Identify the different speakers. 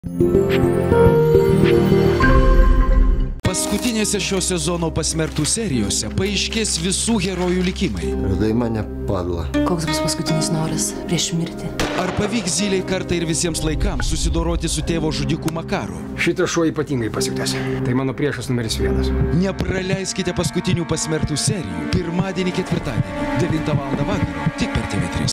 Speaker 1: Paskutinėse šio sezono pasmerktų serijose paaiškės visų herojų likimai.
Speaker 2: Radai mane, padla.
Speaker 3: Koks bus paskutinis noras prieš mirtį?
Speaker 1: Ar pavyks Zylei kartą ir visiems laikams susidoroti su tėvo žudiku Makaru?
Speaker 4: Šitas šuo ypatingai pasiutęs. Tai mano priešas numeris 1.
Speaker 1: Nepraleiskite paskutinių pasmerktų serijų pirmadienį, ketvirtadienį, 9 val. Vakaro, tik per TV3.